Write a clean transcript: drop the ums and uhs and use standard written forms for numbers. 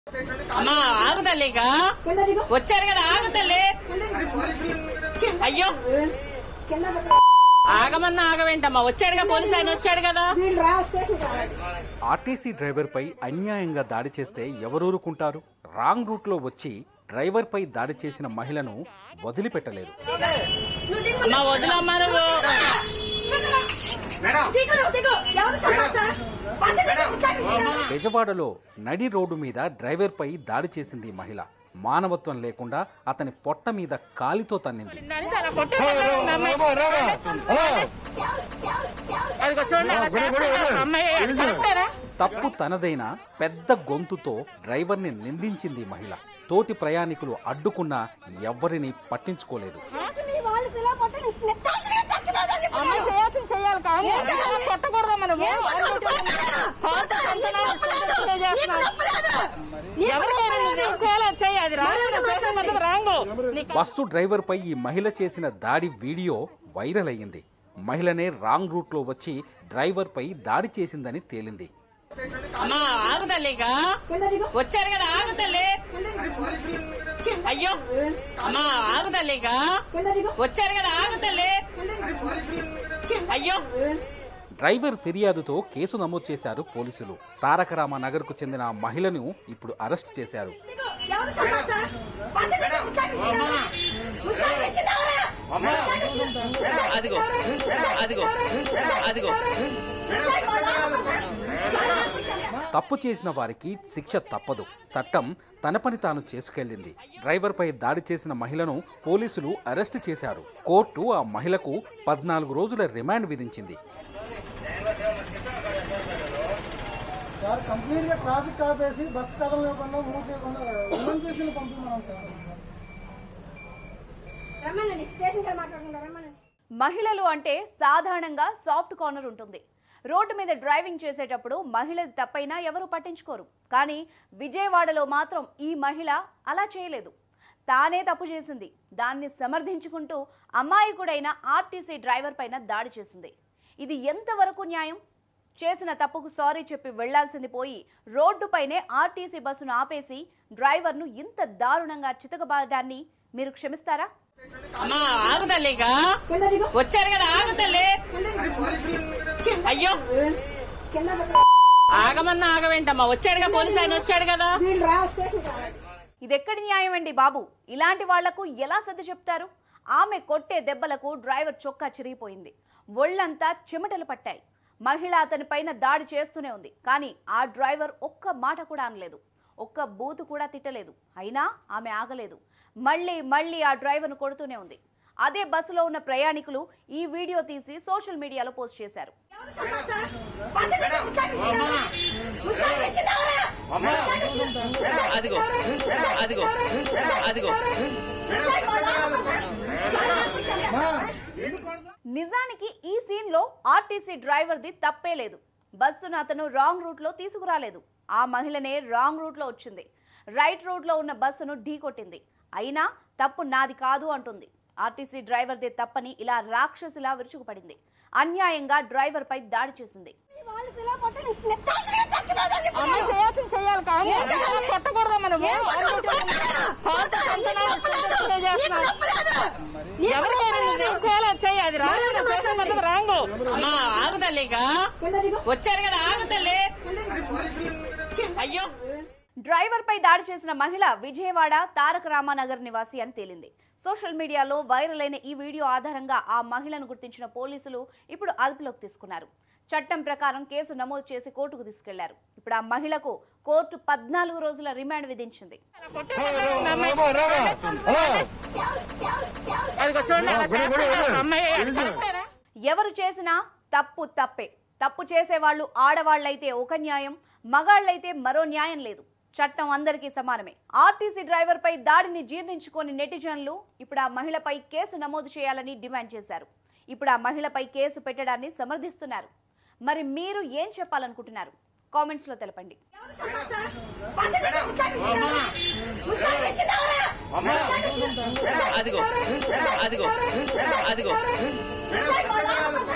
అమ్మా ఆగుతల్లిగా వచ్చారు కదా ఆగుతల్లి. అయ్యో ఆగమన్నా ఆగవేంటమ్మా, వచ్చాడుగా పోలీసు ఆయన వచ్చాడు కదా. ఆర్టీసీ డ్రైవర్ పై అన్యాయంగా దాడి చేస్తే ఎవరూరుకుంటారు? రాంగ్ రూట్ లో వచ్చి డ్రైవర్ పై దాడి చేసిన మహిళను వదిలిపెట్టలేదు. బెజవాడలో నడి రోడ్డు మీద డ్రైవర్ పై దాడి చేసింది మహిళ. మానవత్వం లేకుండా అతని పొట్ట మీద కాలితో తన్నింది. తప్పు తనదైన పెద్ద గొంతుతో డ్రైవర్ని నిందించింది మహిళ. తోటి ప్రయాణికులు అడ్డుకున్నా ఎవ్వరిని పట్టించుకోలేదు. బస్సు డ్రైవర్ పై ఈ మహిళ చేసిన దాడి వీడియో వైరల్ అయ్యింది. మహిళనే రాంగ్ రూట్ లో వచ్చి డ్రైవర్ పై దాడి చేసిందని తేలింది. వచ్చారు కదా ఆగుతల్లి. అయ్యో అమ్మా ఆగుతల్లిగా వచ్చారు కదా ఆగుతల్లి. అయ్యో డ్రైవర్ ఫిర్యాదుతో కేసు నమోదు చేశారు పోలీసులు. తారకరామ నగర్ కు చెందిన మహిళను ఇప్పుడు అరెస్ట్ చేశారు. తప్పు చేసిన వారికి శిక్ష తప్పదు. చట్టం తన పని తాను చేసుకెళ్లింది. డ్రైవర్ పై దాడి చేసిన మహిళను పోలీసులు అరెస్ట్ చేశారు. కోర్టు ఆ మహిళకు 14 రోజుల రిమాండ్ విధించింది. మహిళలు అంటే సాధారణంగా సాఫ్ట్ కార్నర్ ఉంటుంది. రోడ్డు మీద డ్రైవింగ్ చేసేటప్పుడు మహిళది తప్పైనా ఎవరు పట్టించుకోరు. కానీ విజయవాడలో మాత్రం ఈ మహిళ అలా చేయలేదు. తానే తప్పు చేసింది. దాన్ని సమర్థించుకుంటూ అమాయకుడైన ఆర్టీసీ డ్రైవర్ పైన దాడి చేసింది. ఇది ఎంతవరకు న్యాయం? చేసిన తప్పుకు సారీ చెప్పి వెళ్లాల్సింది పోయి రోడ్డుపైనే ఆర్టీసీ బస్సును ఆపేసి డ్రైవర్ను ఇంత దారుణంగా చితకబాదాన్ని మీరు క్షమిస్తారా? వచ్చారు కదా ఆగుతల్లి. అయ్యో ఆగమన్నా ఆగవేంటమ్మా, వచ్చాడుగా పోలీసు ఆయన వచ్చాడు కదా. ఇదెక్కడి న్యాయం అండి బాబు? ఇలాంటి వాళ్లకు ఎలా సర్ది చెప్తారు? ఆమె కొట్టే దెబ్బలకు డ్రైవర్ చొక్కా చిరిగిపోయింది. ఒళ్లంతా చెమటలు పట్టాయి. మహిళ అతని పైన దాడి చేస్తూనే ఉంది. కానీ ఆ డ్రైవర్ ఒక్క మాట కూడా అనలేదు. ఒక్క బూతు కూడా తిట్టలేదు. అయినా ఆమె ఆగలేదు. మళ్ళీ ఆ డ్రైవర్ను కొడుతూనే ఉంది. అదే బస్సులో ఉన్న ప్రయాణికులు ఈ వీడియో తీసి సోషల్ మీడియాలో పోస్ట్ చేశారు. నిజానికి ఈ సీన్ లో ఆర్టీసీ డ్రైవర్ది తప్పే లేదు. బస్సును అతను రాంగ్ రూట్ లో తీసుకురాలేదు. ఆ మహిళనే రాంగ్ రూట్ లో వచ్చింది. రైట్ రూట్ లో ఉన్న బస్సును ఢీకొట్టింది. అయినా తప్పు నాది కాదు అంటుంది. ఆర్టీసీ డ్రైవర్దే తప్పని ఇలా రాక్షసిలా విరుచుకుపడింది. అన్యాయంగా డ్రైవర్ పై దాడి చేసింది. వచ్చారు కదా ఆగుతల్లి. అయ్యో డ్రైవర్ పై దాడి చేసిన మహిళ విజయవాడ తారకరామ నగర్ నివాసి అని తేలింది. సోషల్ మీడియాలో వైరల్ అయిన ఈ వీడియో ఆధారంగా ఆ మహిళను గుర్తించిన పోలీసులు ఇప్పుడు అదుపులోకి తీసుకున్నారు. చట్టం ప్రకారం కేసు నమోదు చేసి కోర్టుకు తీసుకెళ్లారు. ఇప్పుడు ఆ మహిళకు కోర్టు 14 రోజుల రిమాండ్ విధించింది. ఎవరు చేసినా తప్పు తప్పే. తప్పు చేసేవాళ్లు ఆడవాళ్లైతే ఒక న్యాయం, మగాళ్లైతే మరో న్యాయం లేదు. చట్టం అందరికీ సమానమే. ఆర్టీసీ డ్రైవర్ పై దాడిని జీర్ణించుకొని నెటిజన్లు ఇప్పుడు ఆ మహిళపై కేసు నమోదు చేయాలని డిమాండ్ చేశారు. ఇప్పుడు ఆ మహిళపై కేసు పెట్టడాన్ని సమర్థిస్తున్నారు. మరి మీరు ఏం చెప్పాలనుకుంటున్నారు? కామెంట్స్ లో తెలపండి. అదిగో